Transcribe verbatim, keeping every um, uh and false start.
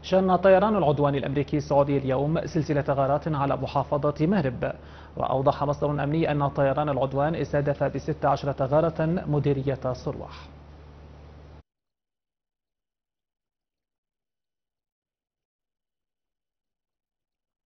شن طيران العدوان الأمريكي السعودي اليوم سلسلة غارات على محافظة مأرب. وأوضح مصدر أمني أن طيران العدوان استهدف بست عشرة غارة مديرية صروح.